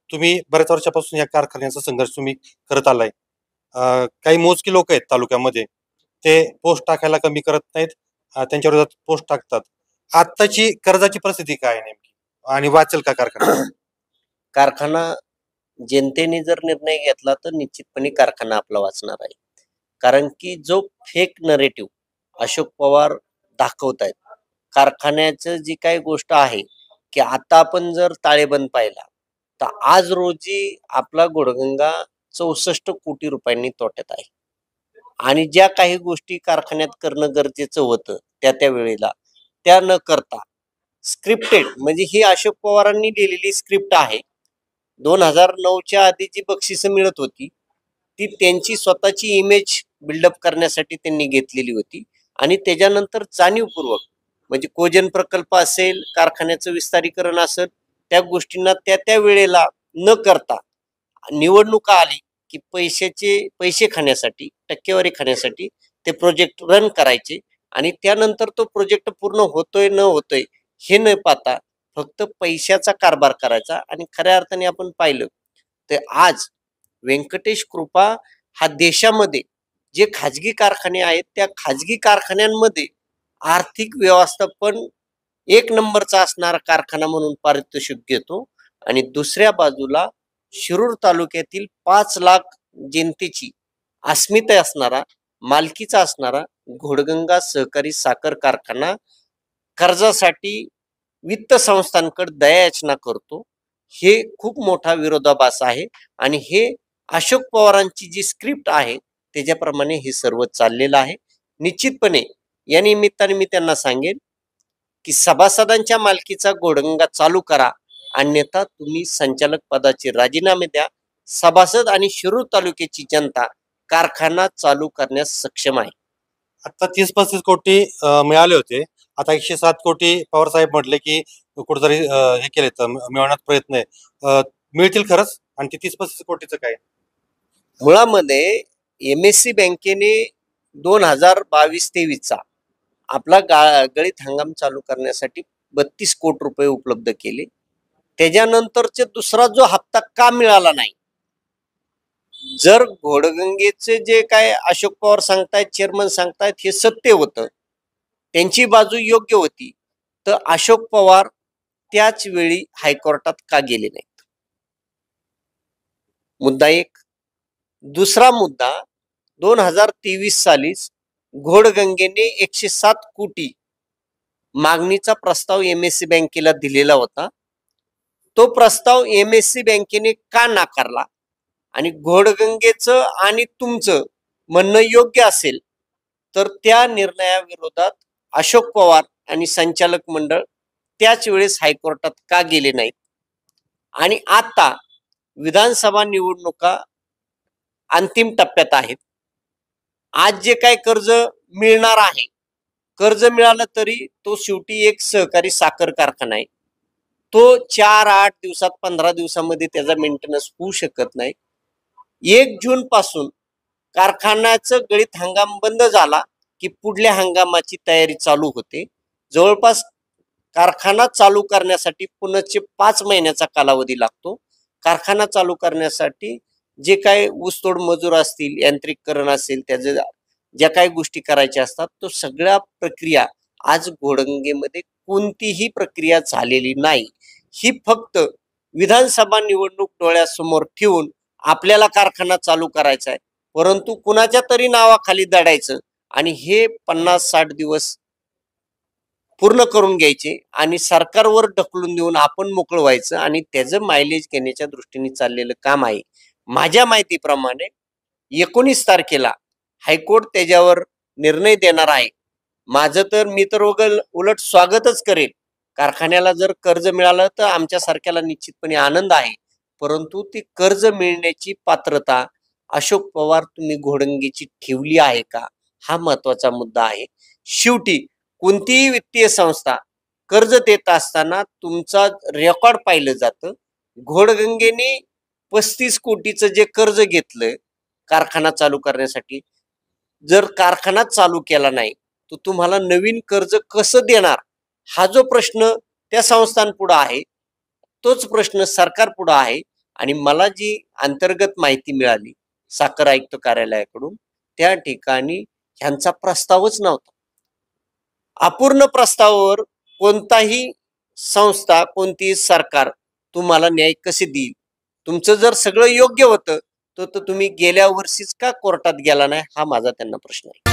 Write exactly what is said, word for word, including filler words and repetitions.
तुम्ही बऱ्याच वर्षापासून या कारखान्याचा संघर्ष तुम्ही करत आलाय. अ, काही मोजकी लोक आहेत तालुक्यामध्ये, ते पोस्ट टाकायला कमी करत नाहीत, अ, त्यांच्या विरोधात पोस्ट टाकतात. आत्ताची कर्जाची परिस्थिती काय आहे नेमकी आणि वाचेल का कारखाना? कारखाना जनतेने जर निर्णय घेतला तर निश्चितपणे कारखाना आपला वाचणार आहे. कारण की जो फेक नरेटिव्ह अशोक पवार दाखवत आहेत, कारखान्याचं जी काही गोष्ट आहे की आता आपण जर ताळेबंद पाहिला तर आज रोजी आपला गोडगंगा चौसष्ट कोटी रुपयांनी तोट्यात आहे. आणि ज्या काही गोष्टी कारखान्यात करणं गरजेचं होतं त्या त्या वेळेला त्या न करता स्क्रिप्टेड, म्हणजे ही अशोक पवारांनी लिहिलेली स्क्रिप्ट आहे. दोन हजार नऊच्या आधी जी बक्षिसं मिळत होती ती त्यांची स्वतःची इमेज बिल्डअप करण्यासाठी त्यांनी घेतलेली होती. आणि त्याच्यानंतर जाणीवपूर्वक म्हणजे कोजन प्रकल्प असेल, कारखान्याचं विस्तारीकरण असेल, त्या गोष्टींना त्या त्या वेळेला न करता निवडणुका आली की पैशाचे पैसे खाण्यासाठी, टक्केवारी खाण्यासाठी ते प्रोजेक्ट रन करायचे. आणि त्यानंतर तो प्रोजेक्ट पूर्ण होतोय न होतोय हे न पाहता फक्त पैशाचा कारभार करायचा. आणि खऱ्या अर्थाने आपण पाहिलं तर आज व्यंकटेश कृपा हा देशामध्ये जे खाजगी कारखाने आहेत त्या खाजगी कारखान्यांमध्ये आर्थिक व्यवस्थापन एक नंबरचा असणारा कारखाना म्हणून पारितोषिक घेतो. आणि दुसऱ्या बाजूला शिरूर तालुक्यातील पाच लाख जनतेची अस्मिता असणारा, मालकीचा असणारा घोडगंगा सहकारी साखर कारखाना कर्जासाठी वित्त संस्थांकडे दयायाचना करतो. हे खूप मोठा विरोधाभास आहे. आणि हे अशोक पवारांची जी स्क्रिप्ट आहे त्याच्याप्रमाणे हे सर्व चाललेलं आहे. निश्चितपणे या निमित्ताने मी त्यांना सांगेन की सभासदांच्या मालकीचा घोडगंगा चालू करा, अन्यथा तुम्ही संचालक पदाचे राजीनामे द्या. सभासद आणि शिरूर तालुक्याची जनता कारखाना चालू करण्यास सक्षम आहे. आता तीस पस्तीस कोटी अ, मिळाले होते. आता एकशे सात कोटी पवार साहेब म्हटले की कुठेतरी अ, हे केले मिळवण्यात प्रयत्न आहे. अ, मिळतील खरंच? आणि ते तीस पस्तीस कोटीचं काय? मुळामध्ये एम एस सी बँकेने दोन हजार बावीस तेवीसचा आपला गा गळीत हंगाम चालू करण्यासाठी बत्तीस कोटी रुपये उपलब्ध केले. त्याच्यानंतरचे दुसरा जो हप्ता का मिळाला नाही, जर घोडगंगेचे जे काय अशोक पवार सांगतायत, चेअरमन सांगतायत हे सत्य होतं, त्यांची बाजू योग्य होती, तर अशोक पवार त्याच वेळी हायकोर्टात का गेले नाहीत? मुद्दा एक. दुसरा मुद्दा, दोन हजार तेवीस सालीच घोडगंगेने एकशे सात कोटी मागणीचा प्रस्ताव एम एस सी बँकेला दिलेला होता. तो प्रस्ताव एम एस सी बँकेने का नाकारला? आणि घोडगंगेचं आणि तुमचं म्हणणं योग्य असेल तर त्या निर्णयाविरोधात अशोक पवार आणि संचालक मंडळ त्याच वेळेस हायकोर्टात का गेले नाहीत? आणि आता विधानसभा निवडणुका अंतिम टप्प्यात आहेत. आज जे काय कर्ज मिळणार आहे, कर्ज मिळालं तरी तो शेवटी एक सहकारी साखर कारखाना आहे. तो चार आठ दिवसात पंधरा दिवसामध्ये त्याचा मेंटेनन्स होऊ शकत नाही. एक जून पासून कारखान्याचं गळीत हंगाम बंद झाला की पुढल्या हंगामाची तयारी चालू होते. जवळपास कारखाना चालू करण्यासाठी पुनश्च पाच महिन्याचा कालावधी लागतो. कारखाना चालू करण्यासाठी जे काय ऊसतोड मजूर असतील, यांत्रिकरण असेल, त्याचे ज्या काही गोष्टी करायच्या असतात, तो सगळ्या प्रक्रिया आज घोडगंगेमध्ये कोणतीही प्रक्रिया झालेली नाही. ही फक्त विधानसभा निवडणूक डोळ्यासमोर ठेवून आपल्याला कारखाना चालू करायचा आहे, परंतु कुणाच्या तरी नावाखाली दडायचं आणि हे पन्नास साठ दिवस पूर्ण करून घ्यायचे आणि सरकारवर ढकलून देऊन आपण मोकळं व्हायचं. आणि त्याचं मायलेज घेण्याच्या दृष्टीने चाललेलं काम आहे. माझ्या माहितीप्रमाणे एकोणीस तारखेला हायकोर्ट त्याच्यावर निर्णय देणार आहे. माझं तर मी तर उलट स्वागतच करेल. कारखान्याला जर कर्ज मिळालं तर आमच्या सारख्याला निश्चितपणे आनंद आहे, परंतु ती कर्ज मिळण्याची पात्रता अशोक पवार तुम्ही घोडगंगेची ठेवली आहे का, हा महत्वाचा मुद्दा आहे. शेवटी कोणतीही वित्तीय संस्था कर्ज देत असताना तुमचा रेकॉर्ड पाहिलं जातं. घोडगंगेने पस्तीस कोटीचं जे कर्ज घेतलं कारखाना चालू करण्यासाठी, जर कारखाना चालू केला नाही तर तुम्हाला नवीन कर्ज कसं देणार, हा जो प्रश्न त्या संस्थांपुढे आहे, तोच प्रश्न सरकार पुढे आहे. आणि मला जी अंतर्गत माहिती मिळाली साखर आयुक्त कार्यालयाकडून, त्या ठिकाणी ह्यांचा प्रस्तावच नव्हता. अपूर्ण प्रस्तावावर कोणताही संस्था, कोणतीही सरकार तुम्हाला न्याय कसे देईल? तुमचं जर सगळं योग्य होतं तर तुम्ही गेल्या वर्षीच का कोर्टात गेला नाही, हा माझा त्यांना प्रश्न आहे.